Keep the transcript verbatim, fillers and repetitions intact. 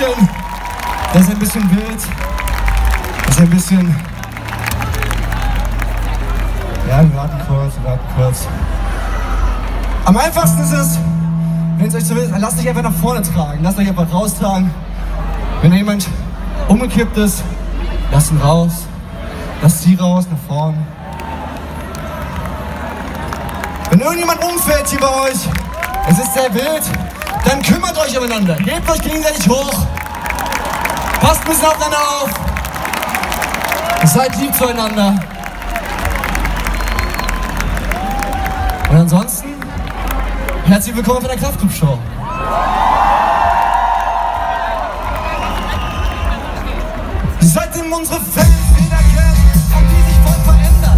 bisschen, das ist ein bisschen wild, das ist ein bisschen, ja, wir warten kurz, wir warten kurz. Am einfachsten ist es, wenn es euch so will, lasst euch einfach nach vorne tragen, lasst euch einfach raustragen. Wenn da jemand umgekippt ist, lasst ihn raus, lasst sie raus, nach vorne. Wenn irgendjemand umfällt hier bei euch, es ist sehr wild, dann kümmert euch umeinander, hebt euch gegenseitig hoch, passt ein bisschen aufeinander auf, seid lieb zueinander. Und ansonsten, herzlich willkommen bei der Kraftclub-Show. Seitdem unsere Fans wiederkehren, haben die sich voll verändert.